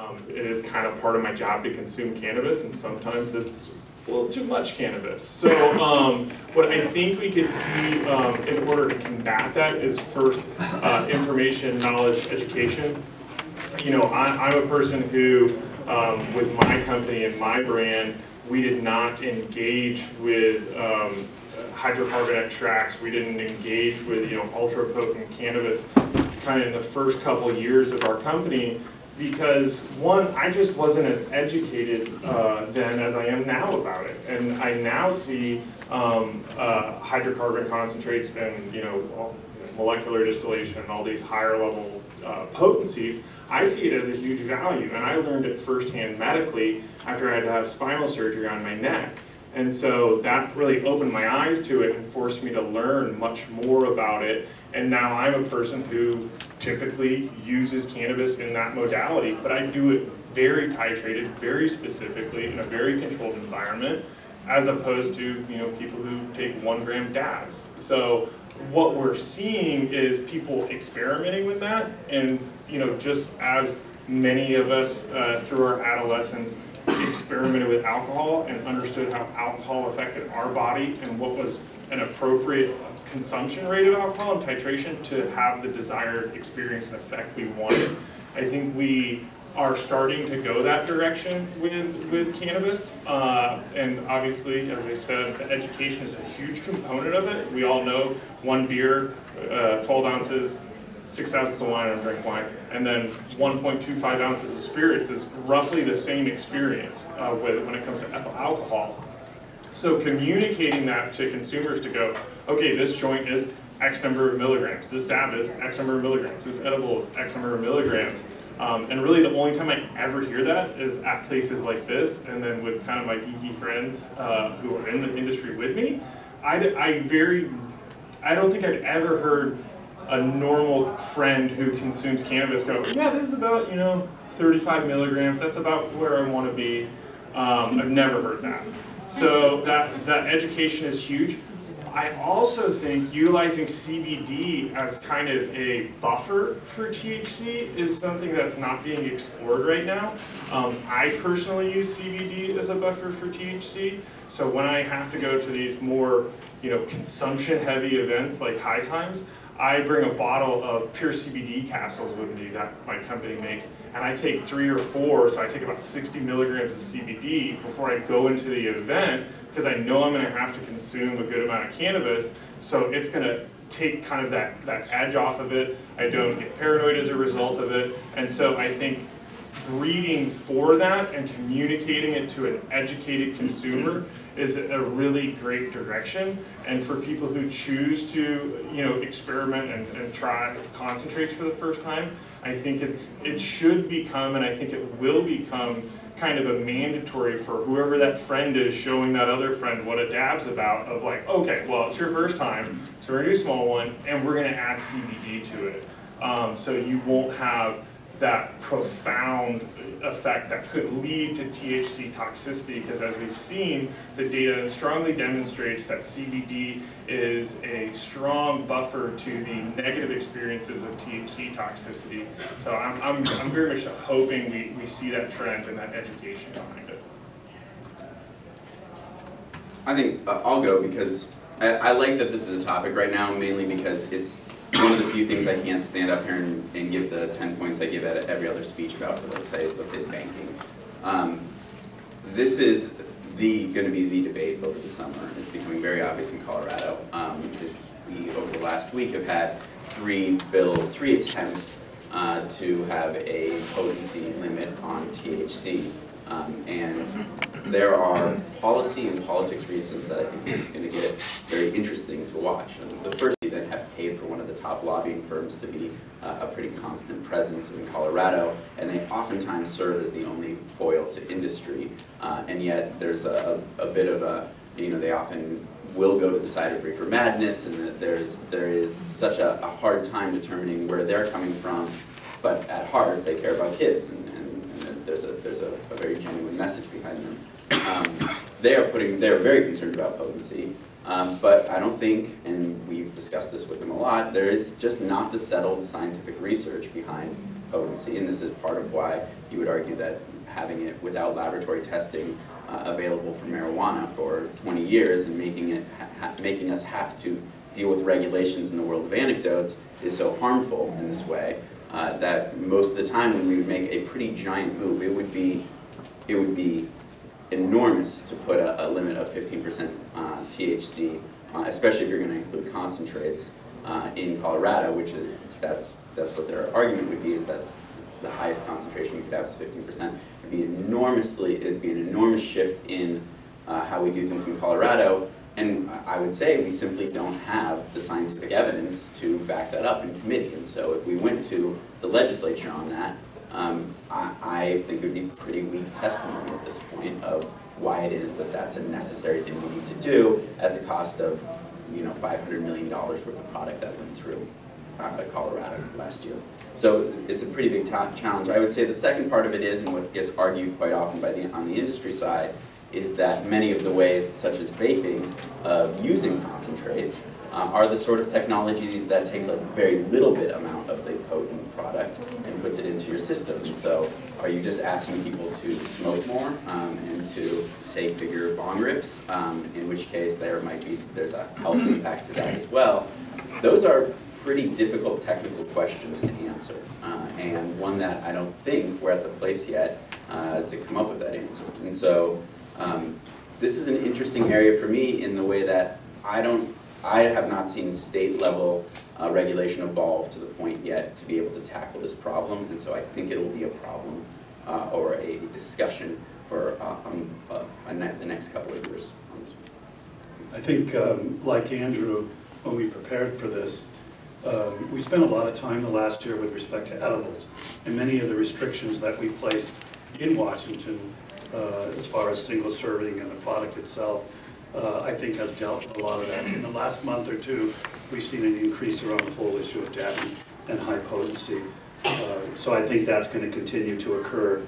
It is kind of part of my job to consume cannabis, and sometimes it's a little too much cannabis. So what I think we could see in order to combat that is first information, knowledge, education. You know, I'm a person who, with my company and my brand, we did not engage with hydrocarbon extracts. We didn't engage with, you know, ultra potent cannabis kind of in the first couple years of our company, because one, I just wasn't as educated then as I am now about it. And I now see hydrocarbon concentrates and, you know, molecular distillation and all these higher level potencies. I see it as a huge value, and I learned it firsthand medically after I had to have spinal surgery on my neck. And so that really opened my eyes to it and forced me to learn much more about it. And now I'm a person who typically uses cannabis in that modality, but I do it very titrated, very specifically, in a very controlled environment, as opposed to, you know, people who take 1 gram dabs. So what we're seeing is people experimenting with that, and, you know, just as many of us through our adolescence experimented with alcohol and understood how alcohol affected our body and what was an appropriate consumption rate of alcohol and titration to have the desired experience and effect we wanted. I think we are starting to go that direction with cannabis. And obviously, as I said, the education is a huge component of it. We all know 1 beer, 12 ounces, 6 ounces of wine, I don't drink wine, and then 1.25 ounces of spirits is roughly the same experience when it comes to ethyl alcohol. So communicating that to consumers to go, okay, this joint is X number of milligrams, this dab is X number of milligrams, this edible is X number of milligrams. And really the only time I ever hear that is at places like this, and then with kind of my geeky friends who are in the industry with me. I don't think I've ever heard a normal friend who consumes cannabis go, yeah, this is about, you know, 35 milligrams, that's about where I want to be. I've never heard that. So that education is huge. I also think utilizing CBD as kind of a buffer for THC is something that's not being explored right now. I personally use CBD as a buffer for THC. So when I have to go to these more, you know, consumption-heavy events like High Times, I bring a bottle of pure CBD capsules with me that my company makes, and I take 3 or 4, so I take about 60 milligrams of CBD before I go into the event, because I know I'm going to have to consume a good amount of cannabis, so it's going to take kind of that edge off of it. I don't get paranoid as a result of it, and so I think breeding for that and communicating it to an educated consumer is a really great direction. And for people who choose to, you know, experiment and try concentrates for the first time, I think it should become, and I think it will become, kind of a mandatory for whoever that friend is showing that other friend what a dab's about, of like, okay, well, it's your first time, so we're gonna do a small one, and we're gonna add CBD to it. So you won't have that profound effect that could lead to THC toxicity, because as we've seen, the data strongly demonstrates that CBD is a strong buffer to the negative experiences of THC toxicity. So I'm very much hoping we see that trend and that education behind it. I think I'll go, because I like that this is a topic right now, mainly because it's one of the few things I can't stand up here and give the 10 points I give at every other speech about, let's say banking. This is going to be the debate over the summer. It's becoming very obvious in Colorado. We, over the last week, have had 3 attempts to have a potency limit on THC. And there are policy and politics reasons that I think is going to get very interesting to watch. And the first, we then have paid for one of the top lobbying firms to be a pretty constant presence in Colorado, and they oftentimes serve as the only foil to industry. And yet there's a bit of a, you know, they often will go to the side of reefer madness, and that there is such a hard time determining where they're coming from, but at heart they care about kids, and there's a very genuine message behind them. They're very concerned about potency, but I don't think, and we've discussed this with them a lot, there is just not the settled scientific research behind potency, and this is part of why you would argue that having it without laboratory testing available for marijuana for 20 years and making us have to deal with regulations in the world of anecdotes is so harmful in this way that most of the time when we would make a pretty giant move, it would be enormous to put a limit of 15% THC, especially if you're going to include concentrates in Colorado, which is that's what their argument would be, is that the highest concentration you could have is 15%. It'd be an enormous shift in how we do things in Colorado, and I would say we simply don't have the scientific evidence to back that up in committee. And so if we went to the legislature on that, I think it would be pretty weak testimony at this point of why it is that that's a necessary thing we need to do at the cost of, $500 million worth of product that went through Colorado last year. So it's a pretty big challenge. I would say the second part of it is, and what gets argued quite often on the industry side, is that many of the ways, such as vaping, of using concentrates, are the sort of technology that takes a very little bit amount of the potent product and puts it into your system. And so are you just asking people to smoke more and to take bigger bong rips, in which case there's a health impact to that as well. Those are pretty difficult technical questions to answer, and one that I don't think we're at the place yet to come up with that answer. And so this is an interesting area for me in the way that I have not seen state level regulation evolve to the point yet to be able to tackle this problem, and so I think it will be a problem or a discussion for the next couple of years on this. I think, like Andrew, when we prepared for this, we spent a lot of time the last year with respect to edibles, and many of the restrictions that we placed in Washington as far as single serving and the product itself, I think has dealt with a lot of that. In the last month or two, we've seen an increase around the whole issue of dabbing and high potency. So I think that's going to continue to occur.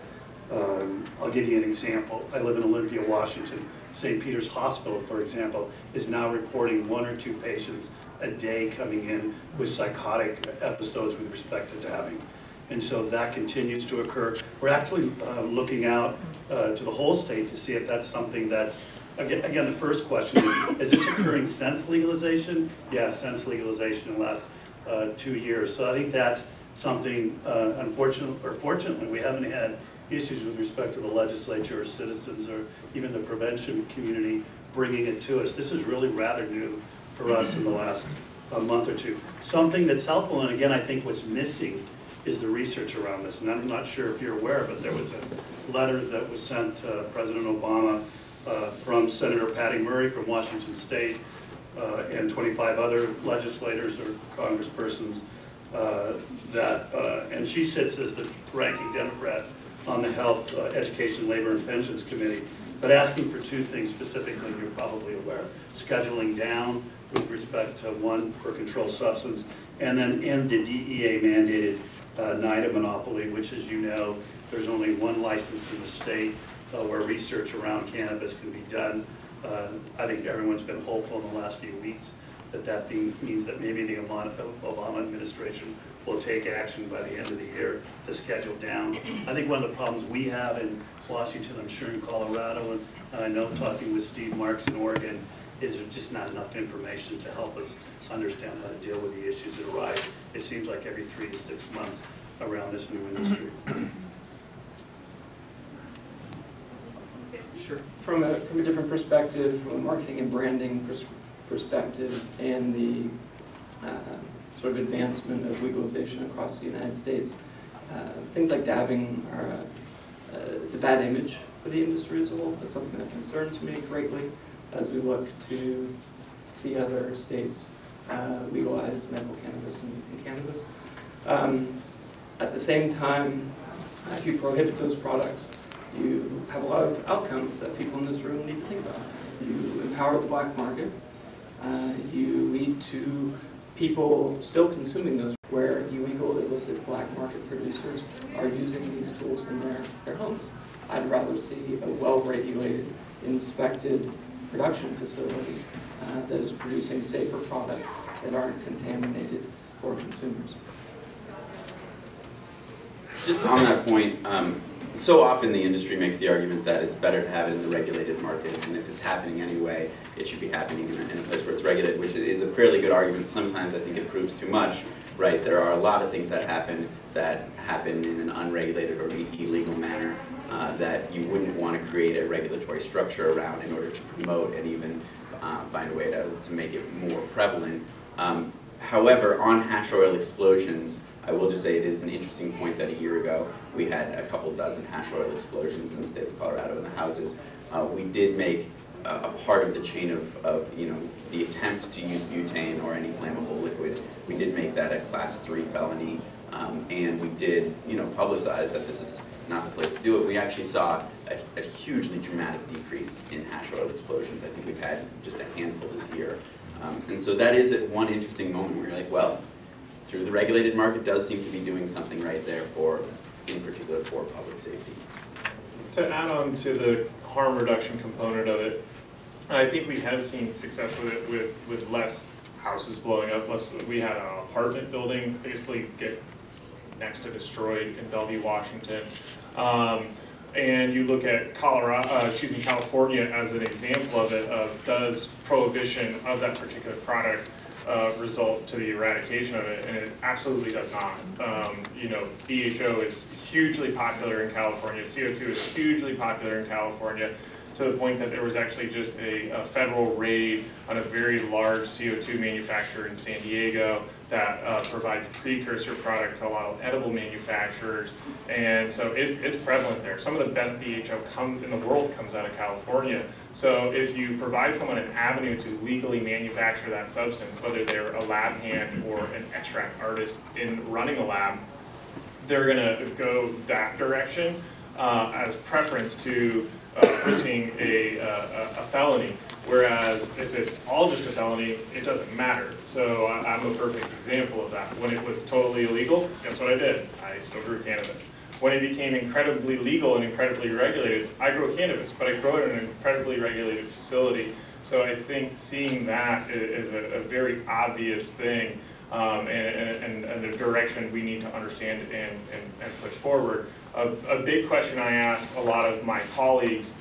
I'll give you an example. I live in Olympia, Washington. St. Peter's Hospital, for example, is now reporting 1 or 2 patients a day coming in with psychotic episodes with respect to dabbing. And so that continues to occur. We're actually looking out to the whole state to see if that's something that's, again, the first question is this occurring since legalization? Yeah, since legalization in the last 2 years. So I think that's something, unfortunately or fortunately, we haven't had issues with respect to the legislature or citizens or even the prevention community bringing it to us. This is really rather new for us in the last month or two. Something that's helpful, and again, I think what's missing is the research around this. And I'm not sure if you're aware, but there was a letter that was sent to President Obama from Senator Patty Murray from Washington State and 25 other legislators or congresspersons and she sits as the ranking Democrat on the Health, Education, Labor, and Pensions Committee, but asking for 2 things specifically you're probably aware. Scheduling down with respect to one for controlled substance, and then end the DEA mandated NIDA monopoly, which, as you know, there's only one license in the state where research around cannabis can be done. I think everyone's been hopeful in the last few weeks that means that maybe the Obama administration will take action by the end of the year to schedule down. I think one of the problems we have in Washington, I'm sure in Colorado, and I know talking with Steve Marks in Oregon, is there's just not enough information to help us understand how to deal with the issues that arise. It seems like every 3 to 6 months around this new industry. Sure. From a different perspective, from a marketing and branding perspective, and the sort of advancement of legalization across the United States, things like dabbing are it's a bad image for the industry as a whole. That's something that concerns me greatly as we look to see other states legalize medical cannabis and cannabis. At the same time, if you prohibit those products, you have a lot of outcomes that people in this room need to think about. You empower the black market. You lead to people still consuming those, where illegal, illicit black market producers are using these tools in their homes. I'd rather see a well-regulated, inspected production facility that is producing safer products that aren't contaminated for consumers. just on that point, so often the industry makes the argument that it's better to have it in the regulated market, and if it's happening anyway, it should be happening in a place where it's regulated, which is a fairly good argument. Sometimes I think it proves too much, right? There are a lot of things that happen in an unregulated or illegal manner that you wouldn't want to create a regulatory structure around in order to promote and even find a way to make it more prevalent. However, on hash oil explosions, I will just say it is an interesting point that a year ago we had a couple dozen hash oil explosions in the state of Colorado in the houses. We did make a part of the chain of the attempt to use butane or any flammable liquid. We did make that a Class 3 felony, and we did publicize that this is not the place to do it. We actually saw a hugely dramatic decrease in hash oil explosions. I think we've had just a handful this year. And so that is one interesting moment where you're like, well, through the regulated market does seem to be doing something right there in particular for public safety. To add on to the harm reduction component of it, I think we have seen success with it with less houses blowing up. We had an apartment building basically get next to destroyed in Bellevue, Washington. And you look at California as an example of it, does prohibition of that particular product result to the eradication of it? And it absolutely does not. BHO is hugely popular in California. CO2 is hugely popular in California, to the point that there was actually just a federal raid on a very large CO2 manufacturer in San Diego that provides precursor product to a lot of edible manufacturers, and so it's prevalent there. Some of the best BHO in the world comes out of California. So if you provide someone an avenue to legally manufacture that substance, whether they're a lab hand or an extract artist in running a lab, they're gonna go that direction as preference to risking a felony. Whereas if it's all just a felony, it doesn't matter. So I'm a perfect example of that. When it was totally illegal, guess what I did? I still grew cannabis. When it became incredibly legal and incredibly regulated, I grow cannabis, but I grow it in an incredibly regulated facility. So I think seeing that is a very obvious thing, and a direction we need to understand and push forward. A big question I ask a lot of my colleagues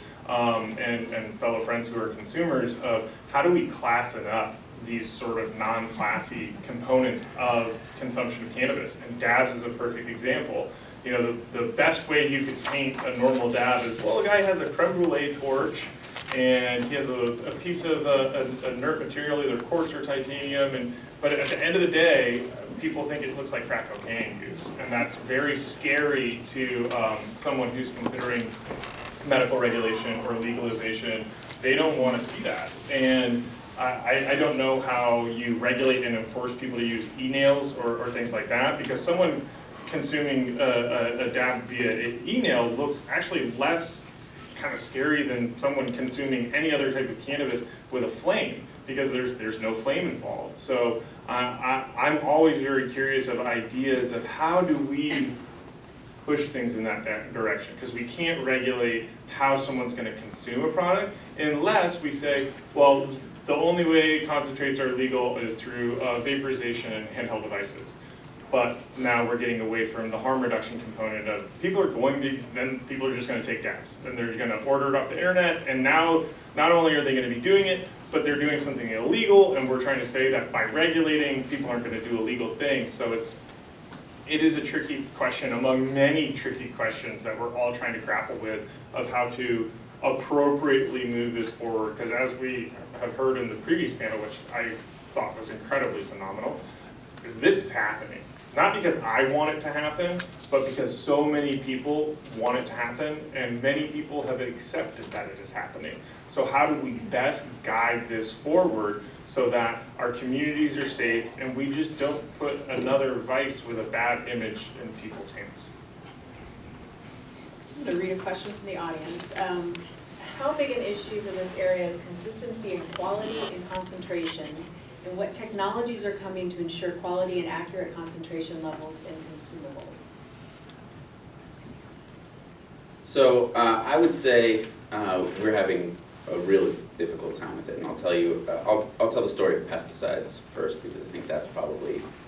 and fellow friends who are consumers of how do we class it up, these sort of non-classy components of consumption of cannabis, and dabs is a perfect example. The best way you could paint a normal dab is, well, a guy has a creme brulee torch and he has a piece of a inert material, either quartz or titanium, but at the end of the day, people think it looks like crack cocaine use, and that's very scary to someone who's considering medical regulation or legalization. They don't want to see that, and I don't know how you regulate and enforce people to use e-nails or things like that, because someone consuming a dab via e-nail looks actually less kind of scary than someone consuming any other type of cannabis with a flame, because there's no flame involved. So I'm always very curious of ideas of how do we push things in that direction, because we can't regulate how someone's going to consume a product unless we say, well, the only way concentrates are legal is through vaporization and handheld devices. But now we're getting away from the harm reduction component of people are just going to take dabs, and they're going to order it off the internet, and now not only are they going to be doing it, but they're doing something illegal, and we're trying to say that by regulating, people aren't going to do illegal things. So it is a tricky question among many tricky questions that we're all trying to grapple with of how to appropriately move this forward, because as we have heard in the previous panel, which I thought was incredibly phenomenal, this is happening. Not because I want it to happen, but because so many people want it to happen, and many people have accepted that it is happening. So how do we best guide this forward so that our communities are safe and we just don't put another vice with a bad image in people's hands? So I'm going to read a question from the audience. How big an issue for this area is consistency in quality and concentration, and what technologies are coming to ensure quality and accurate concentration levels in consumables? So I would say we're having a really difficult time with it, and I'll tell you, I'll tell the story of pesticides first, because I think that's probably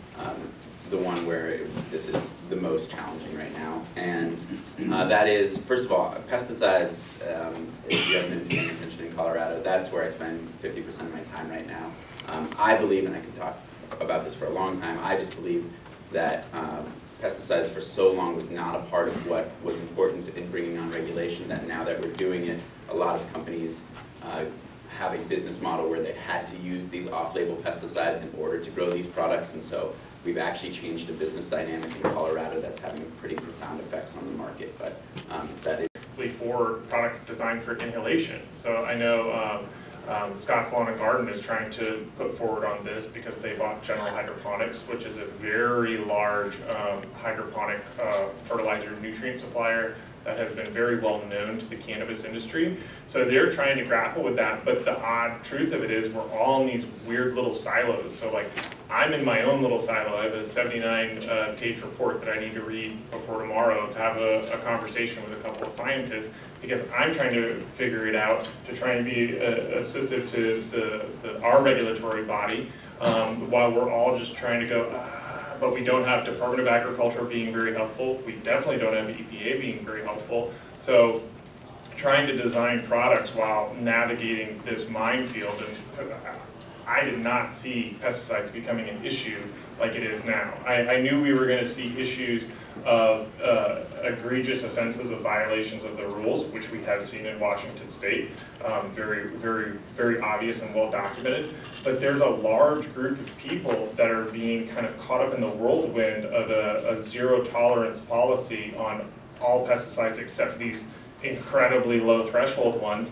the one where this is the most challenging right now. And that is, first of all, pesticides, if you haven't been paying attention in Colorado, that's where I spend 50% of my time right now. I believe, and I could talk about this for a long time, I just believe that pesticides for so long was not a part of what was important in bringing on regulation, that now that we're doing it, a lot of companies have a business model where they had to use these off-label pesticides in order to grow these products, and so we've actually changed the business dynamic in Colorado that's having pretty profound effects on the market. But that is for products designed for inhalation. So I know Scott's Lawn and Garden is trying to put forward on this because they bought General Hydroponics, which is a very large hydroponic fertilizer nutrient supplier that has been very well known to the cannabis industry. So they're trying to grapple with that, but the odd truth of it is we're all in these weird little silos. So like, I'm in my own little silo. I have a 79-page report that I need to read before tomorrow to have a conversation with a couple of scientists, because I'm trying to figure it out to try and be assistive to our regulatory body, while we're all just trying to go, but we don't have Department of Agriculture being very helpful. We definitely don't have EPA being very helpful. So trying to design products while navigating this minefield, and I did not see pesticides becoming an issue like it is now. I knew we were going to see issues of egregious offenses of violations of the rules, which we have seen in Washington State, very obvious and well documented. But there's a large group of people that are being kind of caught up in the whirlwind of a zero tolerance policy on all pesticides except these incredibly low threshold ones.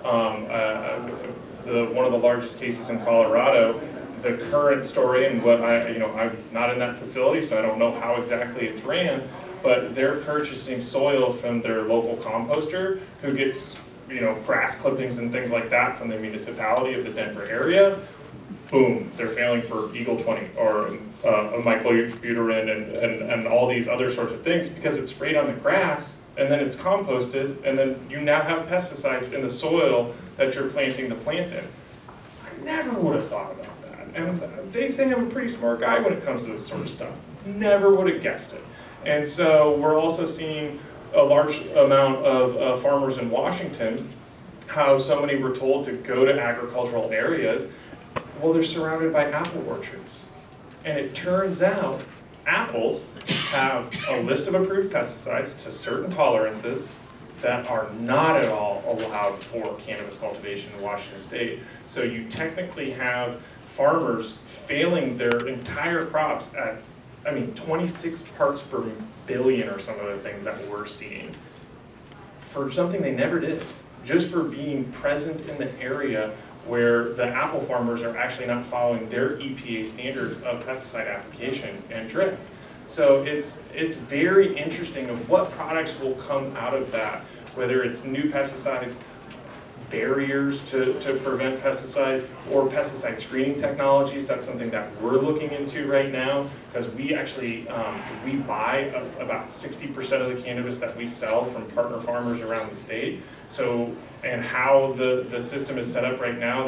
One of the largest cases in Colorado, the current story, and what I'm not in that facility, so I don't know how exactly it's ran, but they're purchasing soil from their local composter who gets, grass clippings and things like that from the municipality of the Denver area. Boom, they're failing for Eagle 20 or microbutyrin and all these other sorts of things because it's sprayed on the grass and then it's composted, and then you now have pesticides in the soil that you're planting the plant in. I never would have thought about that. And they say I'm a pretty smart guy when it comes to this sort of stuff. Never would have guessed it. And so we're also seeing a large amount of farmers in Washington, how so many were told to go to agricultural areas. Well, they're surrounded by apple orchards. And it turns out apples have a list of approved pesticides to certain tolerances that are not at all allowed for cannabis cultivation in Washington State. So you technically have farmers failing their entire crops at, 26 parts per billion or some of the things that we're seeing for something they never did, just for being present in the area where the apple farmers are actually not following their EPA standards of pesticide application and drip. So it's very interesting of what products will come out of that, whether it's new pesticides, barriers to prevent pesticides, or pesticide screening technologies. That's something that we're looking into right now, because we actually, we buy about 60% of the cannabis that we sell from partner farmers around the state. So, and how the system is set up right now,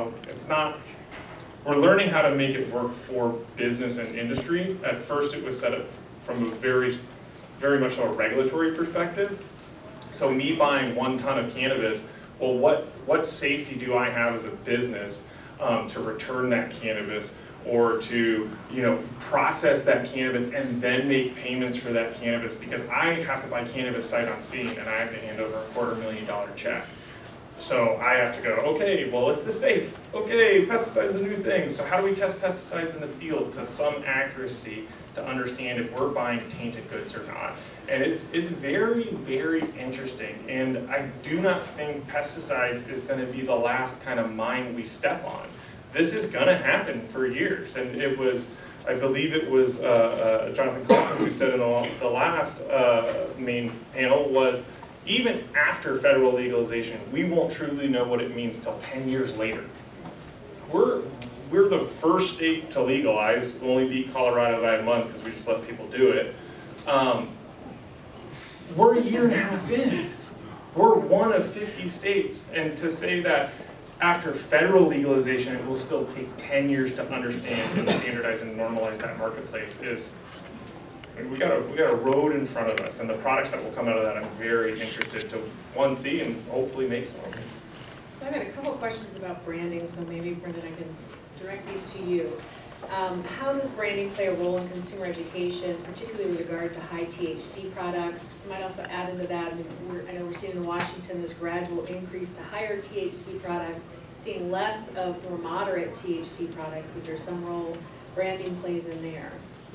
we're learning how to make it work for business and industry. At first it was set up from a very much a regulatory perspective. So me buying 1 ton of cannabis, well, what safety do I have as a business to return that cannabis, or to process that cannabis and then make payments for that cannabis, because I have to buy cannabis sight unseen and I have to hand over a $250,000 check. So I have to go, okay, well, it's the safe. Okay, pesticides is a new thing. So how do we test pesticides in the field to some accuracy to understand if we're buying tainted goods or not? And it's very, very interesting. And I do not think pesticides is going to be the last kind of mine we step on. This is going to happen for years. And it was, I believe it was Jonathan Collins who said in the last main panel was, even after federal legalization, we won't truly know what it means till 10 years later. We're the first state to legalize, only beat Colorado by a month because we just let people do it. We're a year and a half in. We're one of 50 states, and to say that after federal legalization, it will still take 10 years to understand and standardize and normalize that marketplace. We got a road in front of us, and the products that will come out of that, I'm very interested to, one, see and hopefully make some of them. So I've got a couple of questions about branding, so maybe, Brendan, I can direct these to you. How does branding play a role in consumer education, particularly with regard to high THC products? You might also add into that, I know we're seeing in Washington this gradual increase to higher THC products, seeing less of more moderate THC products. Is there some role branding plays in there?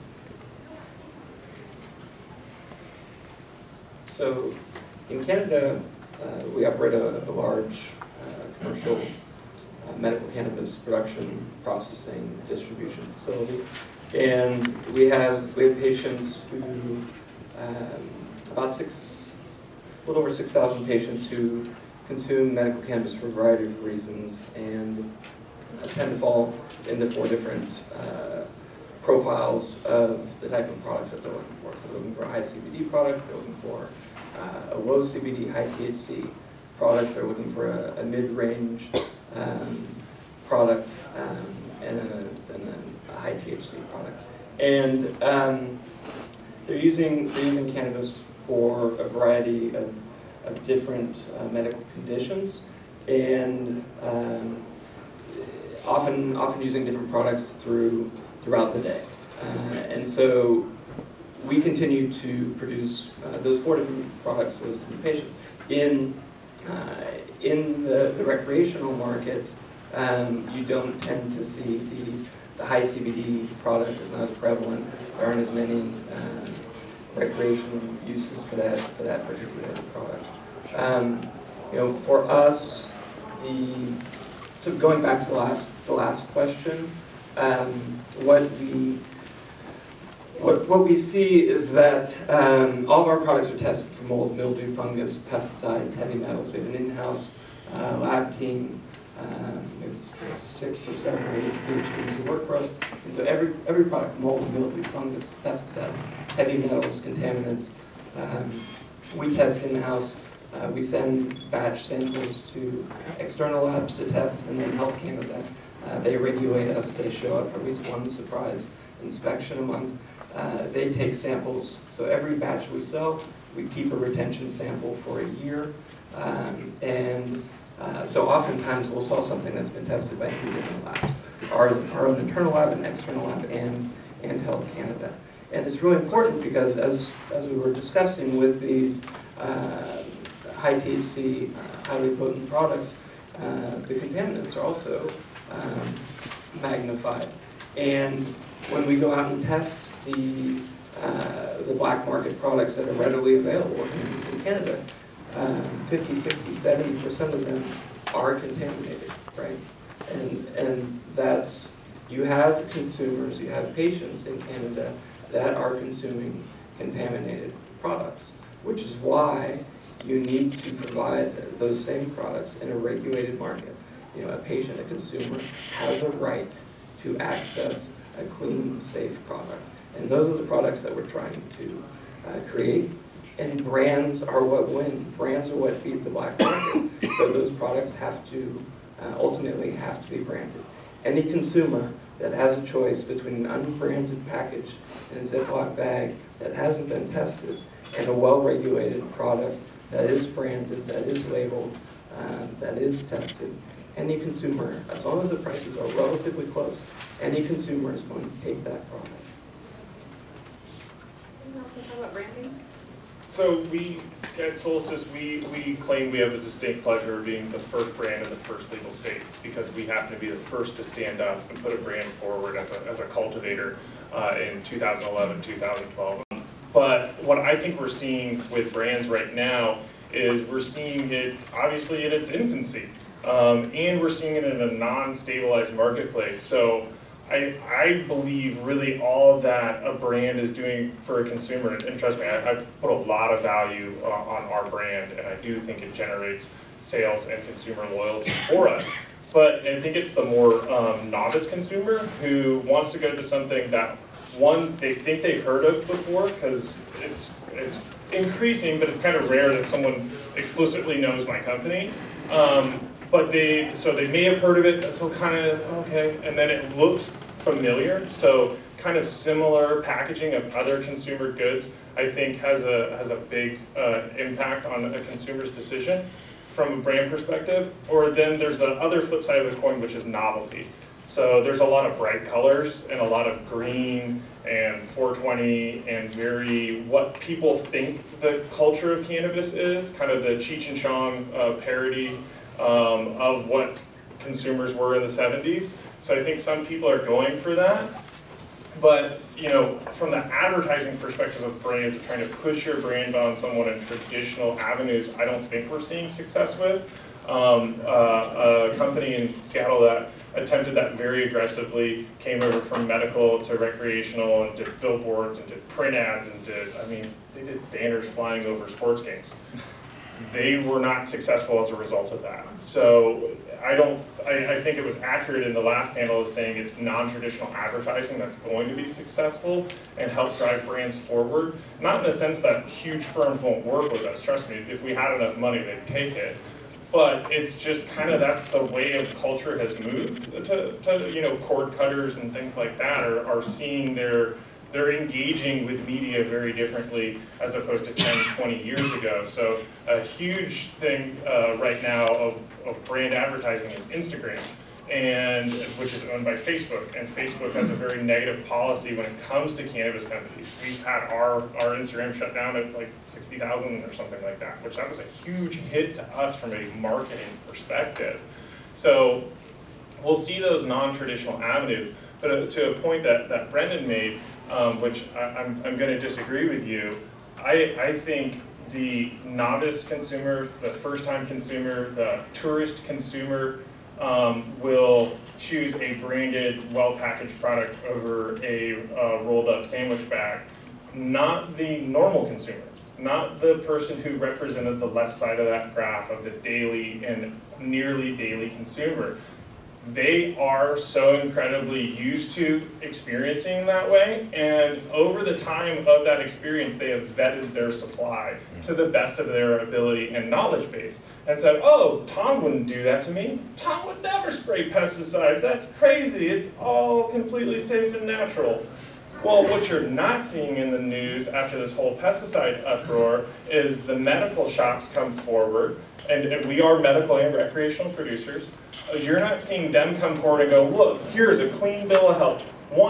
So in Canada, we operate a large commercial medical cannabis production, processing, distribution facility. And we have patients who, a little over 6,000 patients who consume medical cannabis for a variety of reasons and tend to fall into 4 different profiles of the type of products that they're looking for. So they're looking for a high CBD product, they're looking for a low CBD, high THC product, they're looking for a mid-range product, and a high THC product. And they're using cannabis for a variety of different medical conditions, and often using different products throughout the day. And so we continue to produce those 4 different products for those different patients. In the recreational market, you don't tend to see the high CBD product is not as prevalent. There aren't as many recreational uses for that particular product. For us, going back to the last question, what we see is that all of our products are tested for mold, mildew, fungus, pesticides, heavy metals. We have an in-house lab team. We have 6 or 7 or 8 PhDs who work for us. And so every product, mold, mildew, fungus, pesticides, heavy metals, contaminants, we test in-house. We send batch samples to external labs to test, and then Health Canada, they regulate us. They show up for at least 1 surprise inspection a month. They take samples, so every batch we sell, we keep a retention sample for a year. So oftentimes we'll sell something that's been tested by 3 different labs. Our own internal lab, and external lab, and Health Canada. And it's really important because as we were discussing with these high THC, highly potent products, the contaminants are also magnified. And when we go out and test the black market products that are readily available in Canada, 50, 60, 70% of them are contaminated, right? And that's, you have consumers, you have patients in Canada that are consuming contaminated products, which is why you need to provide those same products in a regulated market. A patient, a consumer, has a right to access a clean, safe product. And those are the products that we're trying to create. And brands are what win. Brands are what beat the black market. So those products have to, ultimately have to be branded. Any consumer that has a choice between an unbranded package in a Ziploc bag that hasn't been tested and a well-regulated product that is branded, that is labeled, that is tested, any consumer, as long as the prices are relatively close, any consumer is going to take that product. Anyone else want to talk about branding? So we, at Solstice, we claim we have the distinct pleasure of being the first brand in the first legal state because we happen to be the first to stand up and put a brand forward as a cultivator in 2011, 2012. But what I think we're seeing with brands right now is we're seeing it obviously in its infancy. And we're seeing it in a non-stabilized marketplace. So I believe really all that a brand is doing for a consumer, and trust me, I've put a lot of value on our brand, and I do think it generates sales and consumer loyalty for us. But I think it's the more novice consumer who wants to go to something that, one, they think they've heard of before, because it's increasing, but it's kind of rare that someone explicitly knows my company. but so they may have heard of it, so kind of, okay, and then it looks familiar, so kind of similar packaging of other consumer goods, I think has a big impact on a consumer's decision from a brand perspective. Or then there's the other flip side of the coin, which is novelty. So there's a lot of bright colors and a lot of green and 420 and very what people think the culture of cannabis is, kind of the Cheech and Chong parody of what consumers were in the 70s. So I think some people are going for that. But, you know, from the advertising perspective of brands, of trying to push your brand on someone in traditional avenues, I don't think we're seeing success with. A company in Seattle that attempted that very aggressively, came over from medical to recreational and did billboards and did print ads and they did banners flying over sports games. They were not successful as a result of that. So I think it was accurate in the last panel of saying it's non-traditional advertising that's going to be successful and help drive brands forward. Not in the sense that huge firms won't work with us. Trust me, if we had enough money, they'd take it. But it's just kind of, that's the way of culture has moved to you know, cord cutters and things like that are seeing they're engaging with media very differently as opposed to 10, 20 years ago. So a huge thing right now of brand advertising is Instagram, and which is owned by Facebook. And Facebook has a very negative policy when it comes to cannabis companies. We've had our Instagram shut down at like 60,000 or something like that, which that was a huge hit to us from a marketing perspective. So we'll see those non-traditional avenues. But to a point that Brendan made, which I'm going to disagree with you, I think the novice consumer, the first-time consumer, the tourist consumer will choose a branded, well-packaged product over a rolled-up sandwich bag. Not the normal consumer, not the person who represented the left side of that graph of the daily and nearly daily consumer. They are so incredibly used to experiencing that way, and over the time of that experience, they have vetted their supply to the best of their ability and knowledge base, and said, oh, Tom wouldn't do that to me. Tom would never spray pesticides. That's crazy. It's all completely safe and natural. Well, what you're not seeing in the news after this whole pesticide uproar is the medical shops come forward, and we are medical and recreational producers. You're not seeing them come forward and go, look, here's a clean bill of health,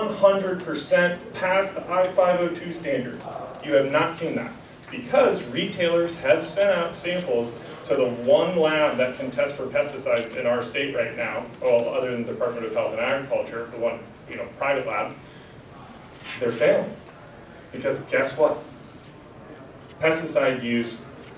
100% past the I-502 standards. You have not seen that because retailers have sent out samples to the one lab that can test for pesticides in our state right now, well, other than the Department of Health and Agriculture, the one, you know, private lab. They're failing because guess what? Pesticide use,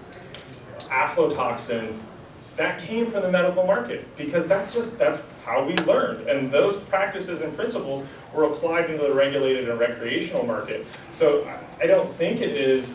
aflatoxins, that came from the medical market because that's how we learned, and those practices and principles were applied into the regulated and recreational market. So I don't think it is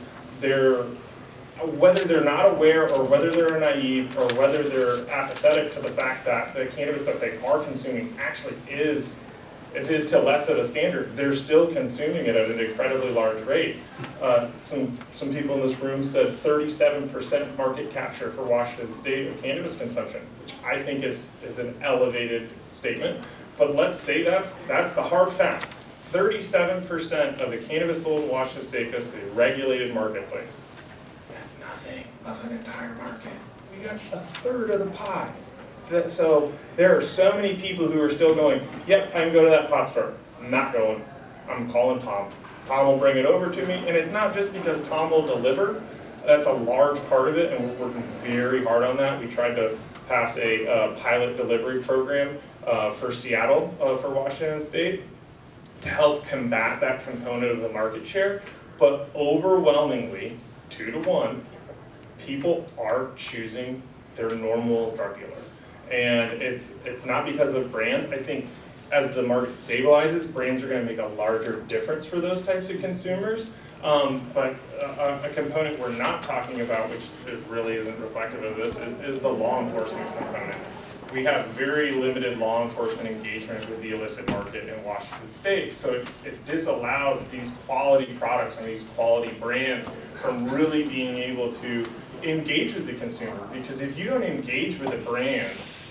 whether they're not aware or whether they're naive or whether they're apathetic to the fact that the cannabis that they are consuming actually is to less of a standard. They're still consuming it at an incredibly large rate. Some people in this room said 37% market capture for Washington State of cannabis consumption, which I think is an elevated statement. But let's say that's the hard fact. 37% of the cannabis sold in Washington State goes to the regulated marketplace. That's nothing of an entire market. We got a third of the pie. So there are so many people who are still going, yep, I can go to that pot store. I'm not going. I'm calling Tom. Tom will bring it over to me. And it's not just because Tom will deliver. That's a large part of it, and we're working very hard on that. We tried to pass a pilot delivery program for Seattle for Washington State to help combat that component of the market share. But overwhelmingly, 2-to-1, people are choosing their normal drug dealer. And it's not because of brands. I think as the market stabilizes, brands are going to make a larger difference for those types of consumers. But a component we're not talking about, which it really isn't reflective of this, is the law enforcement component. We have very limited law enforcement engagement with the illicit market in Washington State. So it disallows these quality products and these quality brands from really being able to engage with the consumer. Because if you don't engage with a brand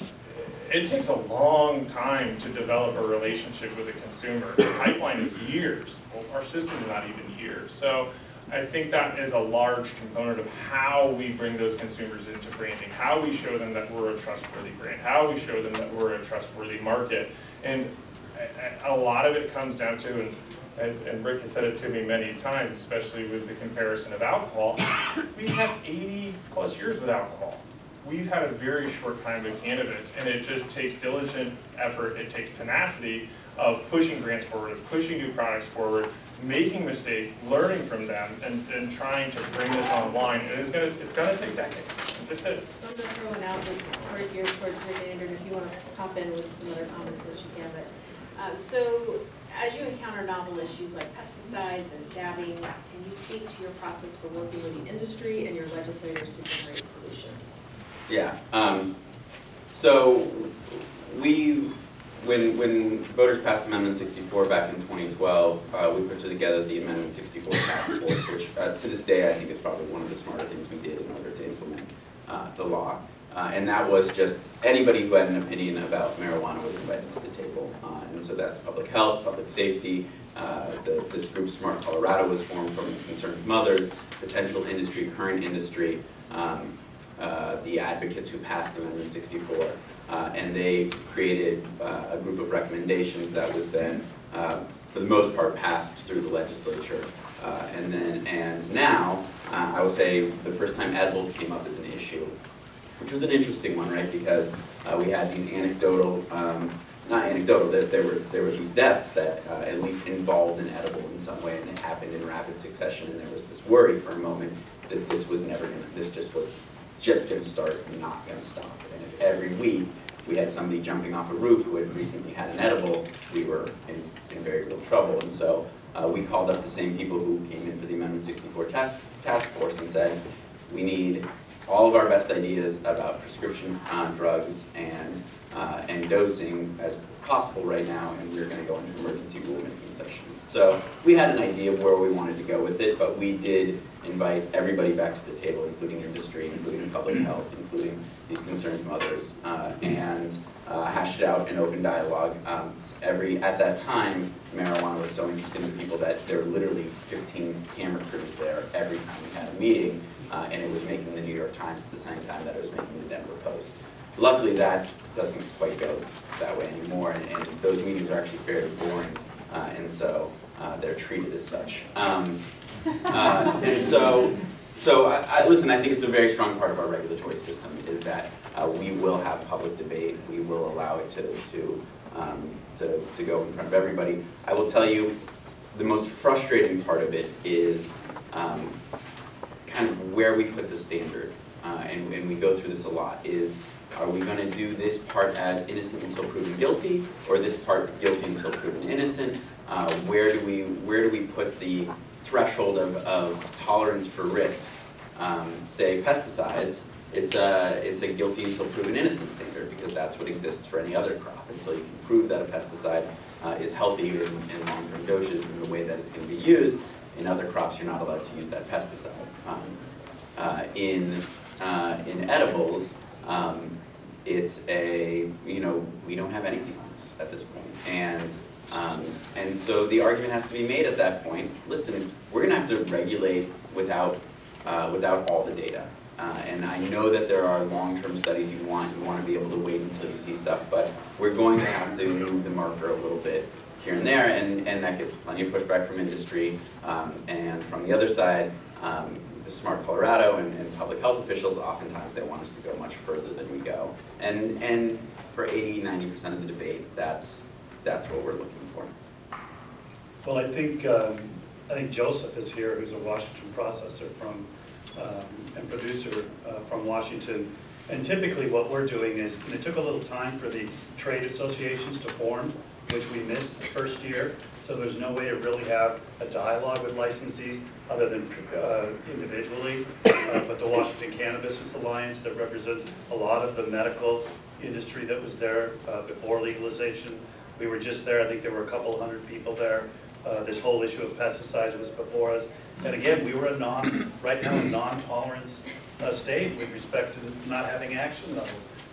it takes a long time to develop a relationship with a consumer. The pipeline is years. Well, our system is not even years. So I think that is a large component of how we bring those consumers into branding, how we show them that we're a trustworthy brand, how we show them that we're a trustworthy market. And a lot of it comes down to, and Rick has said it to me many times, especially with the comparison of alcohol, we've had 80 plus years with alcohol. We've had a very short time with cannabis, and it just takes diligent effort, it takes tenacity of pushing brands forward, of pushing new products forward, making mistakes, learning from them, and trying to bring this online. And it's gonna take decades. It just is. So I'm going to throw one out that's more geared towards Rick and Andrew, and if you want to pop in with some other comments, this you can. But so as you encounter novel issues like pesticides and dabbing, can you speak to your process for working with the industry and your legislators to generate solutions? Yeah. So when voters passed Amendment 64 back in 2012, we put together the Amendment 64 task force, which to this day I think is probably one of the smarter things we did in order to implement the law. And that was just anybody who had an opinion about marijuana was invited to the table. And so that's public health, public safety. This group, Smart Colorado, was formed from concerned mothers, potential industry, current industry, the advocates who passed Amendment 64. And they created a group of recommendations that was then, for the most part, passed through the legislature. And now, I will say the first time edibles came up as an issue, which was an interesting one, right? Because we had these anecdotal, not anecdotal, that there were these deaths that at least involved an edible in some way, and it happened in rapid succession, and there was this worry for a moment that this was never gonna, this just was just gonna start and not gonna stop. And if every week we had somebody jumping off a roof who had recently had an edible, we were in very real trouble. And so we called up the same people who came in for the Amendment 64 task force and said, we need all of our best ideas about prescription drugs and dosing as possible right now, and we're going to go into emergency rulemaking session. So we had an idea of where we wanted to go with it, but we did invite everybody back to the table, including industry, including public health, including these concerned mothers, and hashed it out in open dialogue. At that time, marijuana was so interesting to people that there were literally 15 camera crews there every time we had a meeting, and it was making the New York Times at the same time that it was making the Denver Post. Luckily, that doesn't quite go that way anymore, and those meetings are actually fairly boring, and so they're treated as such. And so listen, I think it's a very strong part of our regulatory system is that we will have public debate. We will allow it to go in front of everybody. I will tell you, the most frustrating part of it is kind of where we put the standard, and we go through this a lot, is are we going to do this part as innocent until proven guilty, or this part guilty until proven innocent? Where do we put the threshold of tolerance for risk? Say pesticides, it's a guilty until proven innocent standard, because that's what exists for any other crop. Until you can prove that a pesticide is healthy in long-term doses in the way that it's going to be used, in other crops you're not allowed to use that pesticide. In edibles, it's we don't have anything on this at this point. And so the argument has to be made at that point, listen, we're going to have to regulate without all the data. And I know that there are long-term studies you want to be able to wait until you see stuff, but we're going to have to move the marker a little bit here and there, and that gets plenty of pushback from industry. And from the other side, the Smart Colorado and public health officials, oftentimes they want us to go much further than we go. And for 80–90% of the debate, that's what we're looking for. Well, I think Joseph is here, who's a Washington processor from and producer from Washington. And typically what we're doing is, and it took a little time for the trade associations to form, which we missed the first year. So there's no way to really have a dialogue with licensees other than individually. But the Washington Cannabis Alliance that represents a lot of the medical industry that was there before legalization. We were just there, I think there were a couple hundred people there. This whole issue of pesticides was before us. And again, we were right now a non-tolerance state with respect to not having action levels.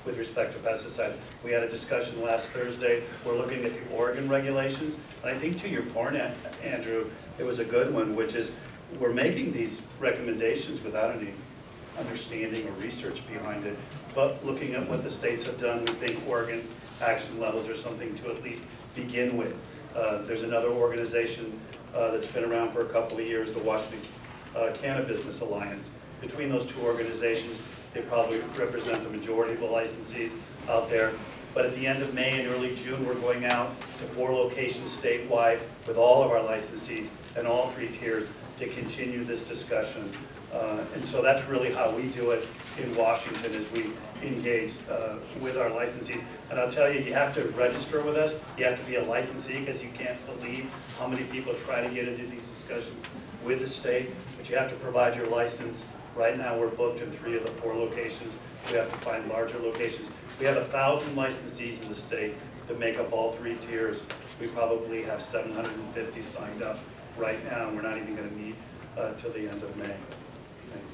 with respect to pesticides. We had a discussion last Thursday. We're looking at the Oregon regulations. And I think to your point, Andrew, it was a good one, which is we're making these recommendations without any understanding or research behind it, but looking at what the states have done, we think Oregon's action levels are something to at least begin with. There's another organization that's been around for a couple of years, the Washington Cannabis Alliance. Between those two organizations, they probably represent the majority of the licensees out there. But at the end of May and early June, we're going out to 4 locations statewide with all of our licensees and all 3 tiers to continue this discussion. And so that's really how we do it in Washington, is we engage with our licensees. And I'll tell you, you have to register with us. You have to be a licensee, because you can't believe how many people try to get into these discussions with the state. But you have to provide your license. Right now, we're booked in 3 of the 4 locations. We have to find larger locations. We have 1,000 licensees in the state that make up all 3 tiers. We probably have 750 signed up right now, and we're not even going to meet till the end of May. Thanks.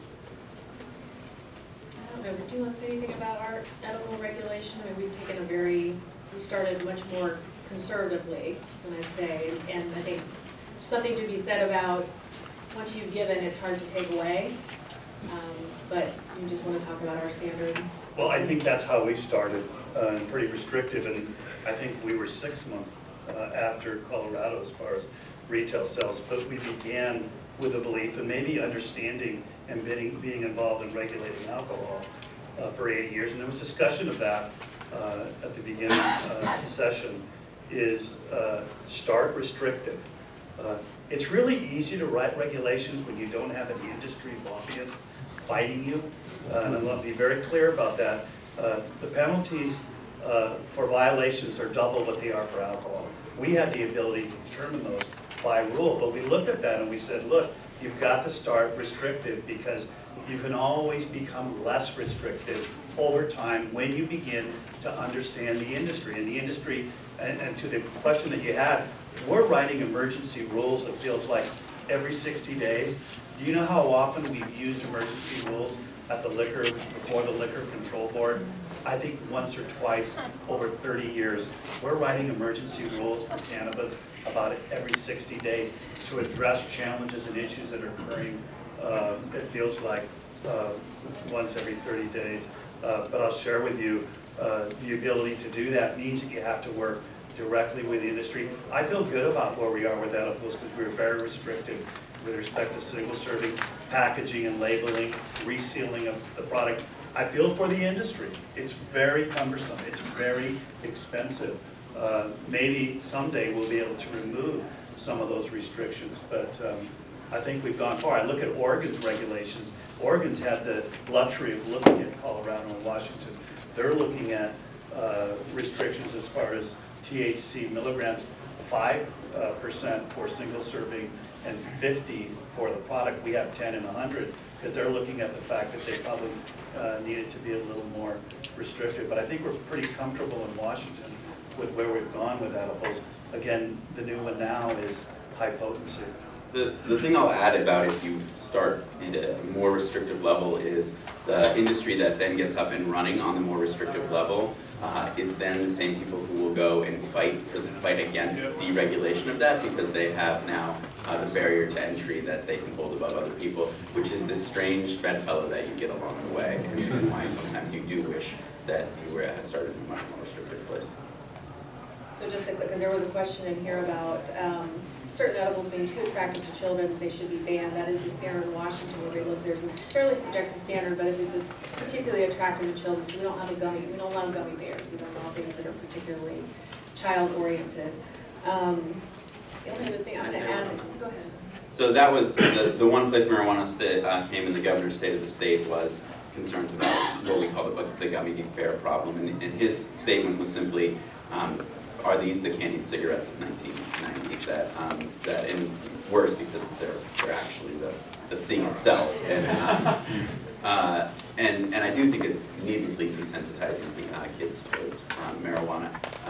I don't know, do you want to say anything about our edible regulation? I mean, we started much more conservatively, than I'd say, and I think something to be said about once you've given, it's hard to take away. But you just want to talk about our standard? Well, I think that's how we started, pretty restrictive, and I think we were 6 months after Colorado as far as retail sales, but we began with a belief and maybe understanding and being involved in regulating alcohol for 80 years, and there was discussion of that at the beginning session, is start restrictive. It's really easy to write regulations when you don't have an industry lobbyist fighting you, and I want to be very clear about that. The penalties for violations are double what they are for alcohol. We have the ability to determine those by rule, but we looked at that and we said, look, you've got to start restrictive, because you can always become less restrictive over time when you begin to understand the industry. And the industry, and to the question that you had, we're writing emergency rules, it feels like, every 60 days. Do you know how often we've used emergency rules at the before the Liquor Control Board? I think once or twice over 30 years. We're writing emergency rules for cannabis about every 60 days to address challenges and issues that are occurring. It feels like once every 30 days. But I'll share with you, the ability to do that means that you have to work directly with the industry. I feel good about where we are with edibles, because we're very restricted with respect to single serving, packaging and labeling, resealing of the product. I feel for the industry. It's very cumbersome. It's very expensive. Maybe someday we'll be able to remove some of those restrictions, but I think we've gone far. I look at Oregon's regulations. Oregon's had the luxury of looking at Colorado and Washington. They're looking at restrictions as far as THC milligrams, 5% for single serving and 50 for the product. We have 10 and 100, because they're looking at the fact that they probably needed to be a little more restrictive. But I think we're pretty comfortable in Washington with where we've gone with edibles. Again, the new one now is high potency. The thing I'll add about if you start at a more restrictive level is the industry that then gets up and running on the more restrictive level is then the same people who will go and fight against deregulation of that, because they have now the barrier to entry that they can hold above other people, which is this strange bedfellow that you get along the way, and why sometimes you do wish that you had started in a much more restrictive place. So just to, because there was a question in here about certain edibles being too attractive to children, they should be banned. That is the standard in Washington where we look. There's a fairly subjective standard, but if it's particularly attractive to children, so we don't have we don't allow gummy bears. We don't allow things that are particularly child-oriented. The only other thing I'm going to add, go ahead. So that was the one place marijuana came in the governor's state of the state was concerns about what we call the gummy bear problem. And his statement was simply, are these the candied cigarettes of 1990s that and worse because they're actually the thing itself. And I do think it's needlessly desensitizing kids towards marijuana.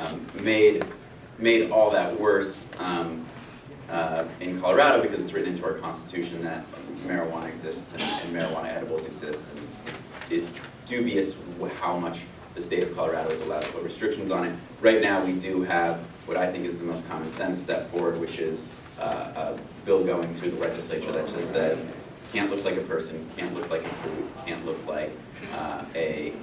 Made all that worse in Colorado because it's written into our Constitution that marijuana exists and marijuana edibles exist. And it's dubious how much the state of Colorado is allowed to put restrictions on it. Right now, we do have what I think is the most common sense step forward, which is a bill going through the legislature that just says, can't look like a person, can't look like a fruit, can't look like a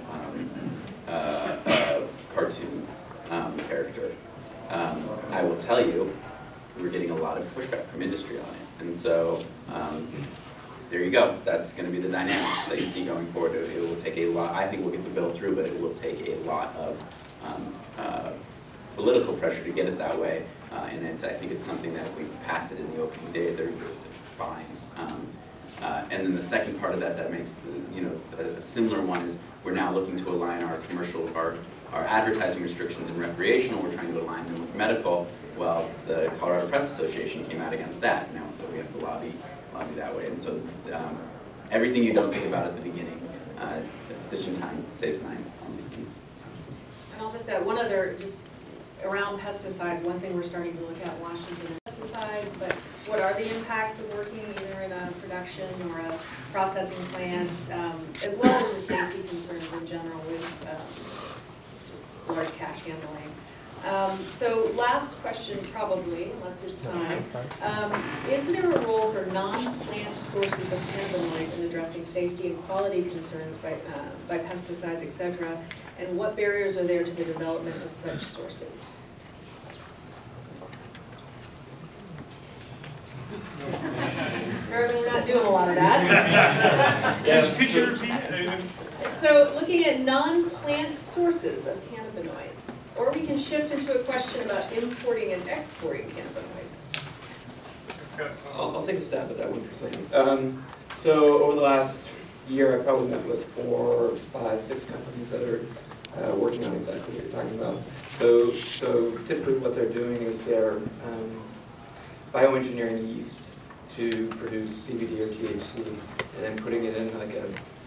cartoon character. I will tell you, we're getting a lot of pushback from industry on it. And so there you go. That's going to be the dynamic that you see going forward. It will take a lot. I think we'll get the bill through, but it will take a lot of political pressure to get it that way. And I think it's something that if we passed it in the opening days, everybody would say, fine. And then the second part of that makes a similar one is we're now looking to align our commercial, our advertising restrictions in recreational. We're trying to align them with medical. Well, the Colorado Press Association came out against that now, so we have to lobby that way. And so everything you don't think about at the beginning, a stitch in time saves 9 on these things. And I'll just add one other, just around pesticides, one thing we're starting to look at in Washington is pesticides, but what are the impacts of working either in a production or a processing plant, as well as just safety concerns in general with just large cash handling. So last question probably, unless there's time, is there a role for non-plant sources of cannabinoids in addressing safety and quality concerns by pesticides, et cetera, and what barriers are there to the development of such sources? We're not doing a lot of that. Could you repeat? So looking at non-plant sources of cannabinoids, or we can shift into a question about importing and exporting cannabinoids. I'll take a stab at that one for a second. So over the last year, I've probably met with 4, 5, 6 companies that are working on exactly what you're talking about. So typically what they're doing is they're bioengineering yeast to produce CBD or THC, and then putting it in like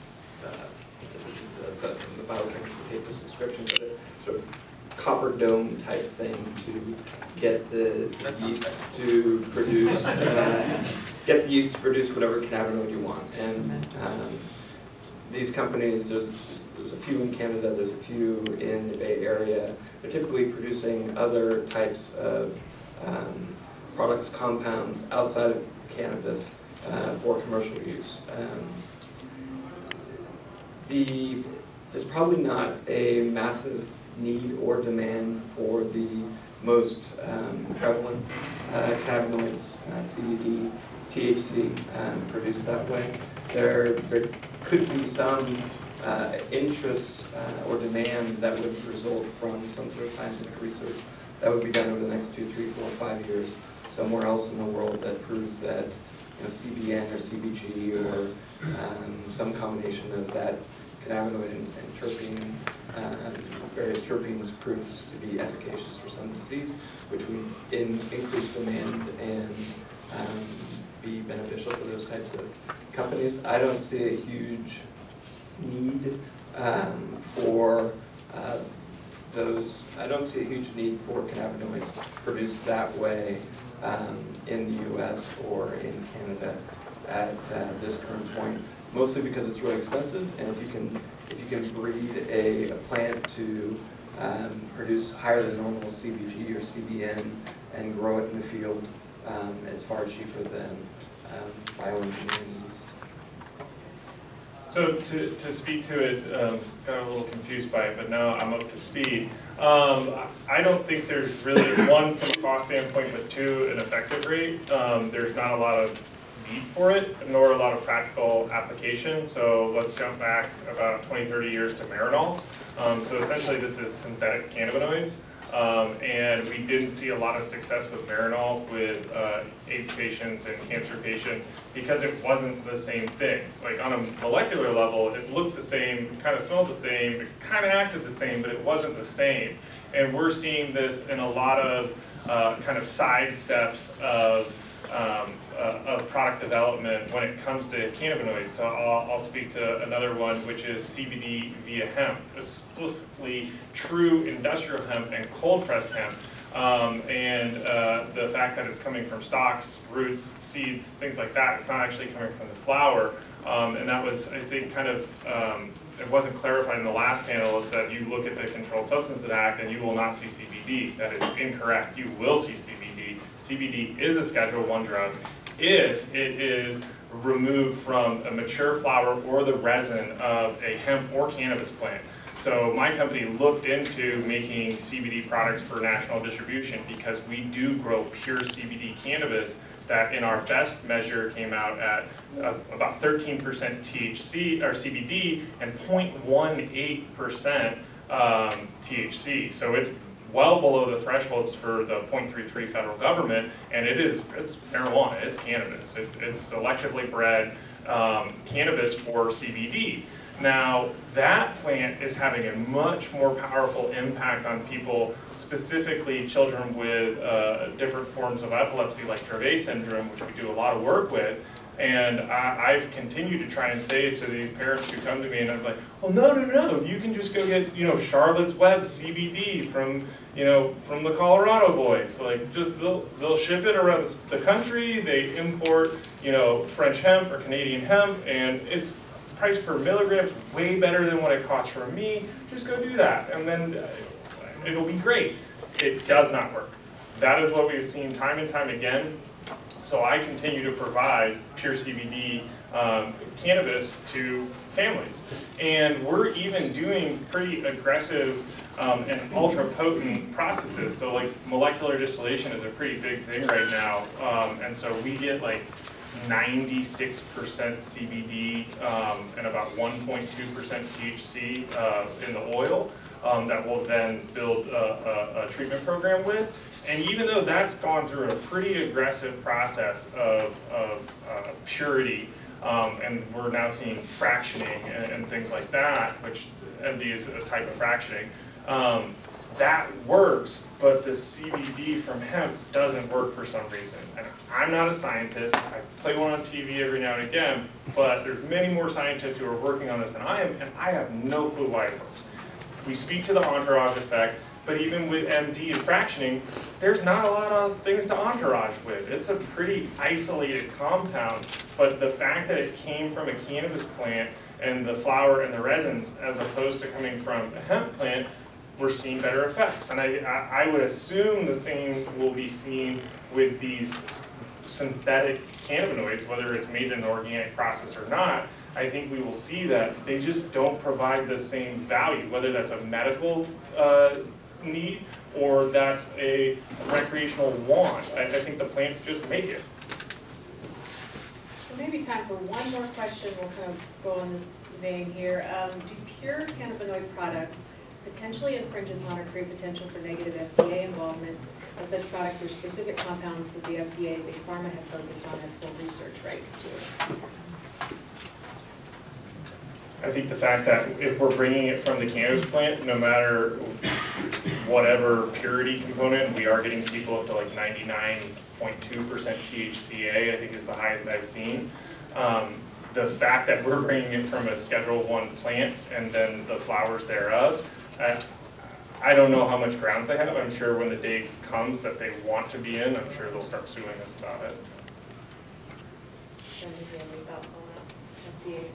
the biochemistry paper's description, but a sort of copper dome type thing to get the yeast to produce whatever cannabinoid you want. And these companies, there's a few in Canada, there's a few in the Bay Area. They're typically producing other types of products, compounds outside of cannabis for commercial use. There's probably not a massive need or demand for the most prevalent cannabinoids, CBD, THC, produced that way. There could be some interest or demand that would result from some sort of scientific research that would be done over the next 2, 3, 4, 5 years somewhere else in the world that proves that CBN or CBG or some combination of that cannabinoid and terpene, various terpenes proves to be efficacious for some disease, which would increase demand and be beneficial for those types of companies. I don't see a huge need for I don't see a huge need for cannabinoids produced that way in the U.S. or in Canada at this current point. Mostly because it's really expensive, and if you can breed a plant to produce higher than normal CBG or CBN and grow it in the field, it's far cheaper than bioengineering yeast. So to speak to it, got a little confused by it, but now I'm up to speed. I don't think there's really, one, from a cost standpoint, but two, an effective rate. There's not a lot of need for it, nor a lot of practical application. So let's jump back about 20, 30 years to Marinol. So essentially this is synthetic cannabinoids. And we didn't see a lot of success with Marinol with AIDS patients and cancer patients because it wasn't the same thing. Like on a molecular level, it looked the same, it kind of smelled the same, it kind of acted the same, but it wasn't the same. And we're seeing this in a lot of kind of side steps of product development when it comes to cannabinoids. So I'll speak to another one, which is CBD via hemp, explicitly true industrial hemp and cold pressed hemp. And the fact that it's coming from stalks, roots, seeds, things like that, it's not actually coming from the flower, And that was, I think, kind of, it wasn't clarified in the last panel. It said you look at the Controlled Substances Act and you will not see CBD. That is incorrect. You will see CBD. CBD is a Schedule I drug if it is removed from a mature flower or the resin of a hemp or cannabis plant. So my company looked into making CBD products for national distribution because we do grow pure CBD cannabis that in our best measure came out at about 13% THC or CBD and 0.18% THC. So it's well below the thresholds for the 0.33 federal government, and it's marijuana, it's cannabis. It's selectively bred cannabis for CBD. Now, that plant is having a much more powerful impact on people, specifically children with different forms of epilepsy like Dravet syndrome, which we do a lot of work with. And I've continued to try and say it to these parents who come to me, and I'm like, well, no, you can just go get, Charlotte's Web CBD from the Colorado boys. Like, just they'll ship it around the country. They import, French hemp or Canadian hemp, and it's price per milligram is way better than what it costs from me. Just go do that, and then it'll be great. It does not work. That is what we've seen time and time again. So I continue to provide pure CBD cannabis to families. And we're even doing pretty aggressive and ultra potent processes. So like molecular distillation is a pretty big thing right now. And so we get like 96% CBD and about 1.2% THC in the oil that we'll then build a treatment program with. And even though that's gone through a pretty aggressive process of purity, and we're now seeing fractioning and things like that, which MD is a type of fractioning, that works, but the CBD from hemp doesn't work for some reason. And I'm not a scientist. I play one on TV every now and again, but there's many more scientists who are working on this than I am, and I have no clue why it works. We speak to the entourage effect, but even with MD and fractioning, there's not a lot of things to entourage with. It's a pretty isolated compound, but the fact that it came from a cannabis plant and the flower and the resins, as opposed to coming from a hemp plant, we're seeing better effects. And I would assume the same will be seen with these synthetic cannabinoids, whether it's made in an organic process or not. I think we will see that they just don't provide the same value, whether that's a medical need or that's a recreational want. I think the plants just make it. So maybe time for one more question. We'll kind of go on this vein here. Do pure cannabinoid products potentially infringe upon or create potential for negative FDA involvement, as such products are specific compounds that the FDA and Big Pharma have focused on and have sold research rights to? I think the fact that if we're bringing it from the cannabis plant, no matter whatever purity component, we are getting people up to like 99.2% THCA, I think is the highest I've seen. The fact that we're bringing it from a Schedule I plant and then the flowers thereof, I don't know how much grounds they have. I'm sure when the day comes that they want to be in, I'm sure they'll start suing us about it. Any thoughts on that? FDA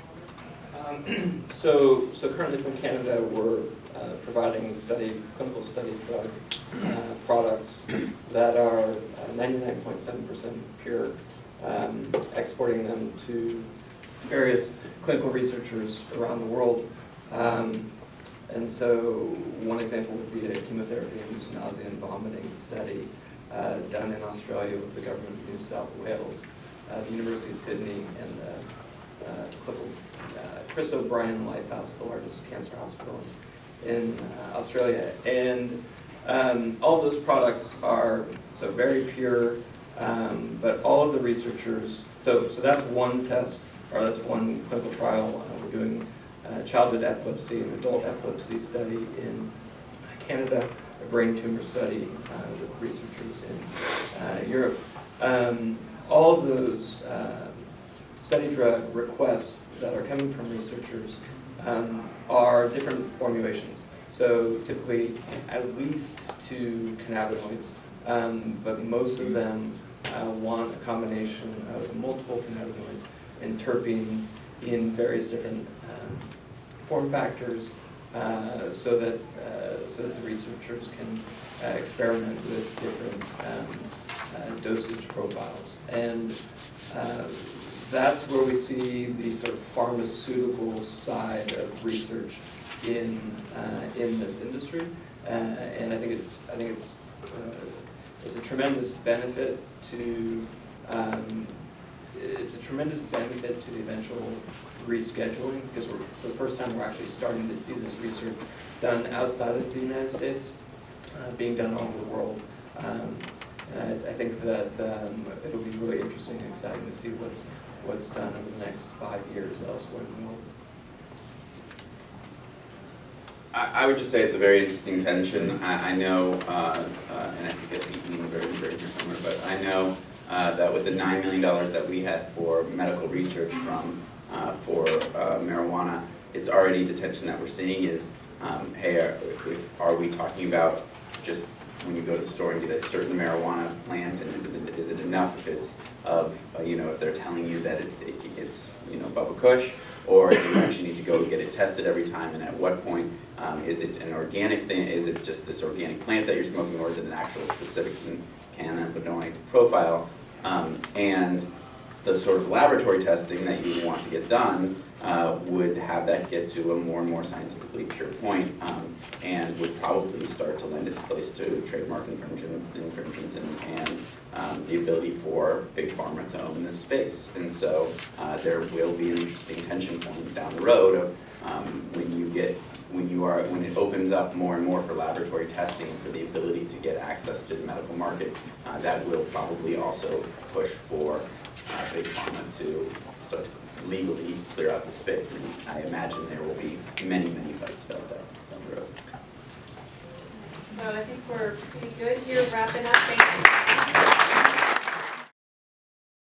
So currently from Canada, we're providing clinical study drug products that are 99.7% pure, exporting them to various clinical researchers around the world. And so one example would be a chemotherapy-induced nausea and vomiting study done in Australia with the government of New South Wales, the University of Sydney, and Chris O'Brien Lifehouse, the largest cancer hospital in Australia. And all of those products are very pure, but all of the researchers, so that's one test, or that's one clinical trial. We're doing childhood epilepsy and adult epilepsy study in Canada, a brain tumor study with researchers in Europe. All of those study drug requests that are coming from researchers are different formulations. So typically at least 2 cannabinoids, but most of them want a combination of multiple cannabinoids and terpenes in various different form factors, so that the researchers can experiment with different dosage profiles. And that's where we see the sort of pharmaceutical side of research in this industry. And I think it's there's a tremendous benefit to the eventual rescheduling, because for the first time we're actually starting to see this research done outside of the United States, being done all over the world. And I think that it'll be really interesting and exciting to see what's done over the next 5 years elsewhere in the world. I would just say it's a very interesting tension. I know, and I think that's Ian very here somewhere, but I know that with the $9 million that we had for medical research from for marijuana, it's already the tension that we're seeing is, hey, are we talking about just when you go to the store and get a certain marijuana plant, and is it enough if it's of, if they're telling you that it's Bubba Kush, or do you actually need to go get it tested every time, and at what point is it an organic thing, is it just this organic plant that you're smoking, or is it an actual specific cannabinoid profile, and the sort of laboratory testing that you want to get done would have that get to a more and more scientifically pure point, and would probably start to lend its place to trademark infringements and the ability for big pharma to own this space. And so there will be an interesting tension point down the road of when it opens up more and more for laboratory testing, for the ability to get access to the medical market, that will probably also push for big pharma to start to legally clear out the space. And I imagine there will be many, many fights about that down the road. So I think we're pretty good here, wrapping up. Thank you.